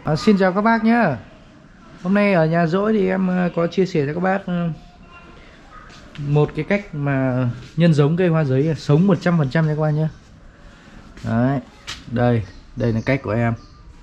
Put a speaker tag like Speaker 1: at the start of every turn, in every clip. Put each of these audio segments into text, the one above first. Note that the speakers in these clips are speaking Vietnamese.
Speaker 1: Xin chào các bác nhé. Hôm nay ở nhà Dỗi thì em có chia sẻ cho các bác một cái cách mà nhân giống cây hoa giấy sống 100% cho các bác nhé. Đấy, đây là cách của em.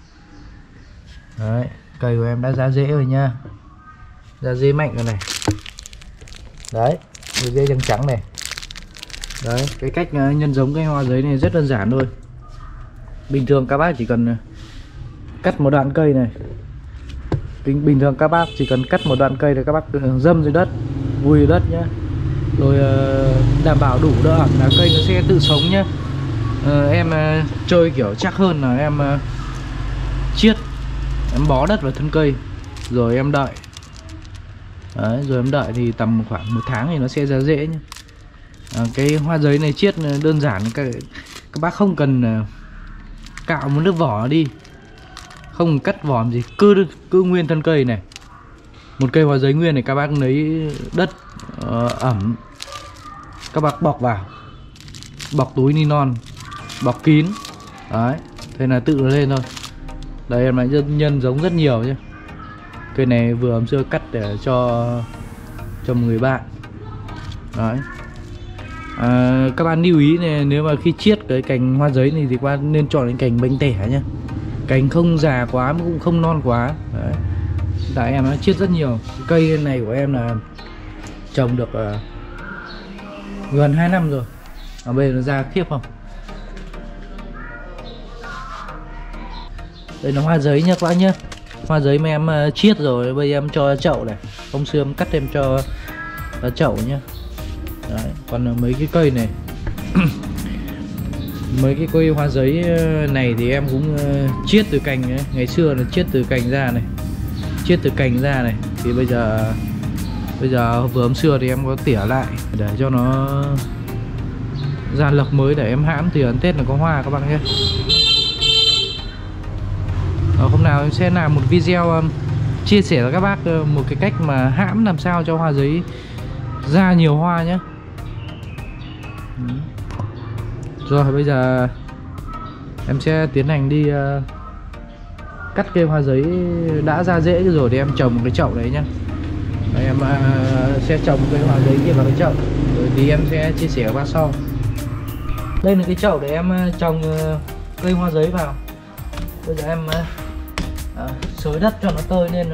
Speaker 1: Đấy, cây của em đã ra rễ rồi nha. Ra rễ mạnh rồi này. Đấy, rễ trắng trắng này. Đấy, cái cách nhân giống cây hoa giấy này rất đơn giản thôi. Bình thường các bác chỉ cần cắt một đoạn cây này. Bình thường các bác chỉ cần cắt một đoạn cây thì các bác dâm dưới đất, vùi đất nhé. Rồi đảm bảo đủ độ ẩm là cây nó sẽ tự sống nhé. Em chơi kiểu chắc hơn là em chiết, em bó đất vào thân cây rồi em đợi. Đấy, rồi em đợi thì tầm khoảng 1 tháng thì nó sẽ ra rễ nhé. Cái hoa giấy này chiết đơn giản, các bác không cần cạo một lớp vỏ đi, không cắt vỏ gì, cứ nguyên thân cây này. Một cây hoa giấy nguyên này các bác lấy đất ẩm, các bác bọc vào, bọc túi ni lon, bọc kín. Đấy, thế là tự nó lên thôi. Đây em lại nhân giống rất nhiều nhé. Cây này vừa hôm xưa cắt để cho một người bạn. Đấy, các bạn lưu ý này, nếu mà khi chiết cái cành hoa giấy này thì các bạn nên chọn cái cành bánh tẻ nhé. Cành không già quá mà cũng không non quá. Đấy, tại em đã chiết rất nhiều. Cây này của em là trồng được gần 2 năm rồi. Bây giờ nó ra khiếp không. Đây là hoa giấy nha các bác nhé. Hoa giấy mà em chiết rồi, bây giờ em cho chậu này. Hôm xưa em cắt em cho chậu nhé. Đấy, còn mấy cái cây này mấy cái cây hoa giấy này thì em cũng chiết từ cành ấy. Ngày xưa là chiết từ cành ra này, chiết từ cành ra này. Thì bây giờ vừa hôm xưa thì em có tỉa lại để cho nó ra lọc mới, để em hãm thì ăn Tết là có hoa các bạn nhé. Hôm nào em sẽ làm một video chia sẻ với các bác một cái cách mà hãm làm sao cho hoa giấy ra nhiều hoa nhé. Rồi bây giờ em sẽ tiến hành đi cắt cây hoa giấy đã ra rễ rồi để em trồng một cái chậu đấy nhá. Đấy, em sẽ trồng cây hoa giấy kia vào cái chậu rồi thì em sẽ chia sẻ với bác sau. Đây là cái chậu để em trồng cây hoa giấy vào. Bây giờ em xới đất cho nó tơi lên.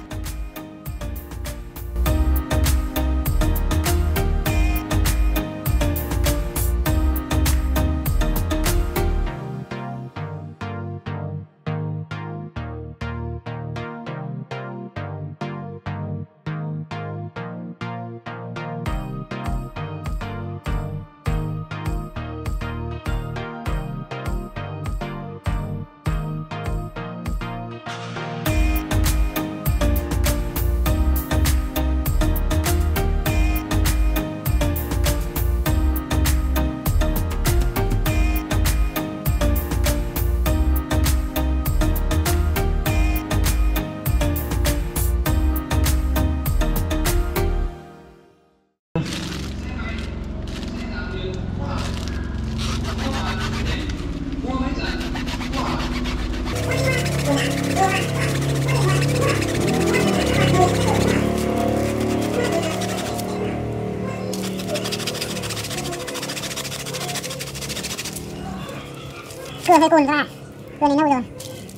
Speaker 2: Cưa hơi cồn ra, cưa này lâu rồi.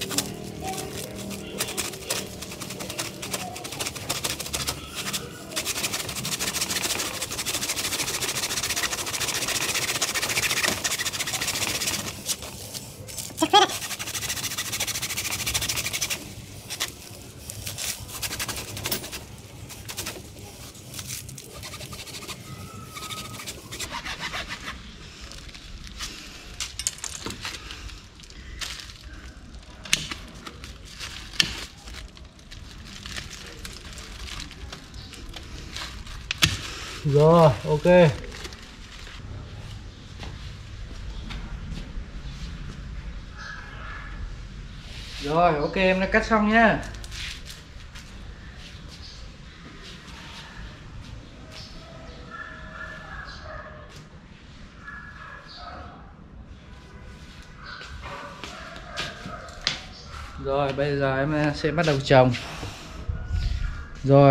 Speaker 2: Chắc phết đấy.
Speaker 1: Rồi, ok. Rồi, ok, em đã cắt xong nhá. Rồi bây giờ em sẽ bắt đầu trồng. Rồi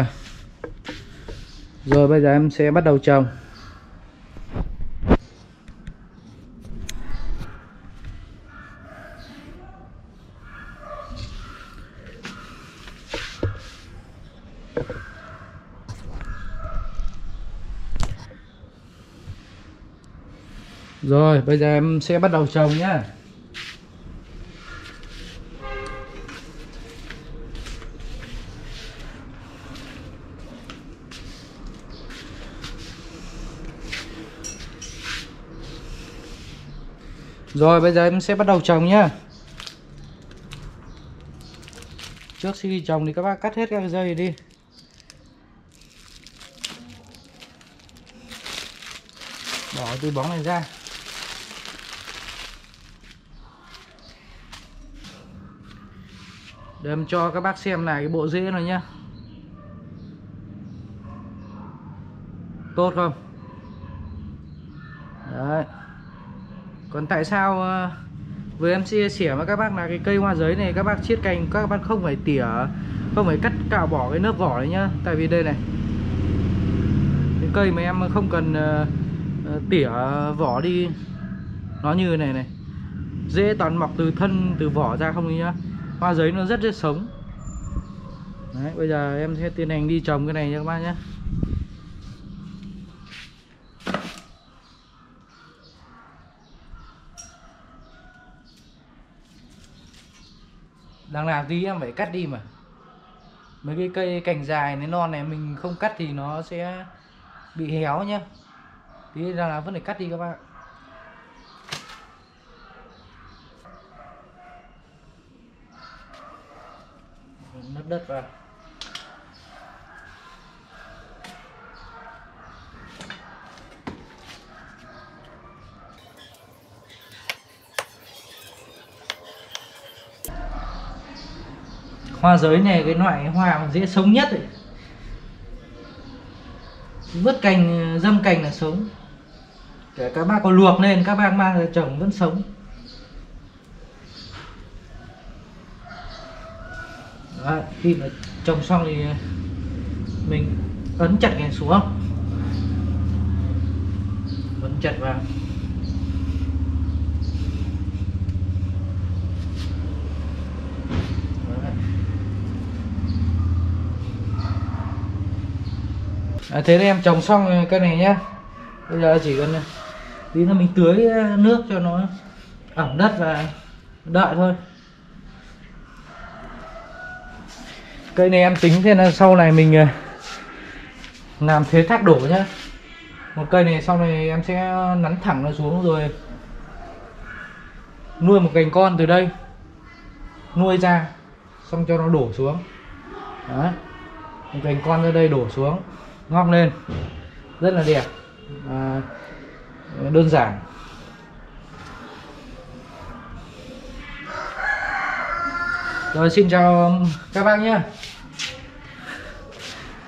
Speaker 1: bây giờ em sẽ bắt đầu trồng. Rồi bây giờ em sẽ bắt đầu trồng nhá. Rồi bây giờ em sẽ bắt đầu trồng nhá. Trước khi trồng thì các bác cắt hết các dây đi. Bỏ túi bóng này ra. Để em cho các bác xem này cái bộ rễ này nhá. Tốt không? Đấy. Còn tại sao với em chia sẻ với các bác là cái cây hoa giấy này các bác chiết cành các bác không phải tỉa, không phải cắt cạo bỏ cái lớp vỏ đấy nhá. Tại vì đây này, cái cây mà em không cần tỉa vỏ đi, nó như này này, rễ toàn mọc từ thân từ vỏ ra không đi nhá. Hoa giấy nó rất sống. Đấy, bây giờ em sẽ tiến hành đi trồng cái này nha các bác nhé. Đằng nào tí em phải cắt đi mà. Mấy cái cây cành dài này non này mình không cắt thì nó sẽ bị héo nhá. Tí đằng nào vẫn phải cắt đi các bạn. Nấp đất vào. Hoa giấy này cái loại hoa mà dễ sống nhất ấy. Vứt cành, dâm cành là sống. Kể các bác có luộc lên các bác mang ra trồng vẫn sống. Đó, khi mà trồng xong thì mình ấn chặt cái xuống, ấn chặt vào. Thế nên em trồng xong cây này nhá. Bây giờ chỉ cần tí nữa mình tưới nước cho nó ẩm đất và đợi thôi. Cây này em tính thế là sau này mình làm thế thác đổ nhá. Một cây này sau này em sẽ nắn thẳng nó xuống rồi nuôi một cành con từ đây, nuôi ra xong cho nó đổ xuống. Đấy, một cành con ra đây đổ xuống, ngóc lên rất là đẹp, đơn giản. Rồi xin chào các bác nhé.